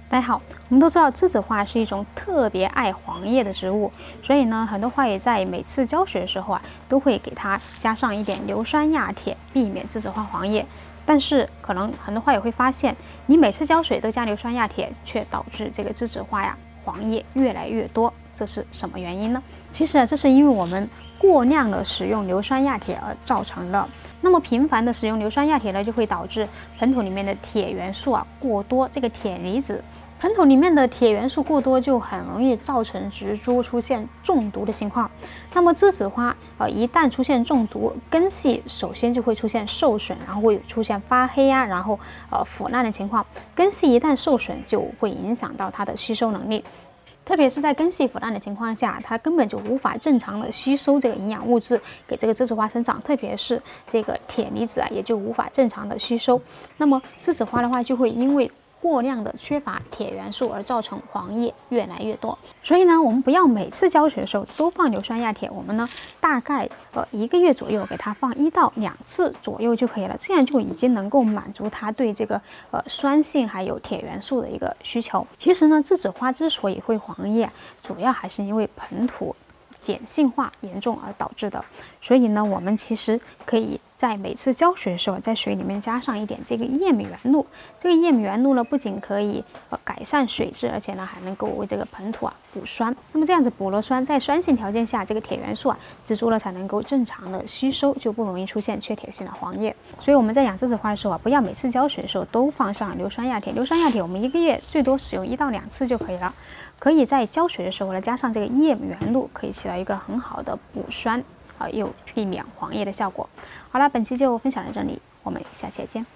大家好，我们都知道栀子花是一种特别爱黄叶的植物，所以呢，很多花友在每次浇水的时候都会给它加上一点硫酸亚铁，避免栀子花黄叶。但是可能很多花友会发现，你每次浇水都加硫酸亚铁，却导致这个栀子花黄叶越来越多，这是什么原因呢？其实这是因为我们过量的使用硫酸亚铁而造成的。那么频繁的使用硫酸亚铁呢，就会导致盆土里面的铁元素过多，这个铁离子。盆土里面的铁元素过多，就很容易造成植株出现中毒的情况。那么栀子花一旦出现中毒，根系首先就会出现受损，然后会出现发黑然后腐烂的情况。根系一旦受损，就会影响到它的吸收能力。特别是在根系腐烂的情况下，它根本就无法正常的吸收这个营养物质给这个栀子花生长，特别是这个铁离子也就无法正常的吸收。那么栀子花的话，就会因为过量的缺乏铁元素而造成黄叶越来越多。所以呢，我们不要每次浇水的时候都放硫酸亚铁，我们呢大概1个月左右给它放1到2次左右就可以了，这样就已经能够满足它对这个酸性还有铁元素的一个需求。其实呢，栀子花之所以会黄叶，主要还是因为盆土碱性化严重而导致的。所以呢，我们其实可以在每次浇水的时候，在水里面加上一点这个叶米原露。这个叶米原露呢，不仅可以改善水质，而且呢还能够为这个盆土补酸。那么这样子补了酸，在酸性条件下，这个铁元素植株呢才能够正常的吸收，就不容易出现缺铁性的黄叶。所以我们在养栀子花的时候不要每次浇水的时候都放上硫酸亚铁。硫酸亚铁我们1个月最多使用1到2次就可以了。可以在浇水的时候呢，加上这个叶米原露，可以起到一个很好的补酸又避免黄叶的效果。好了，本期就分享到这里，我们下期再见。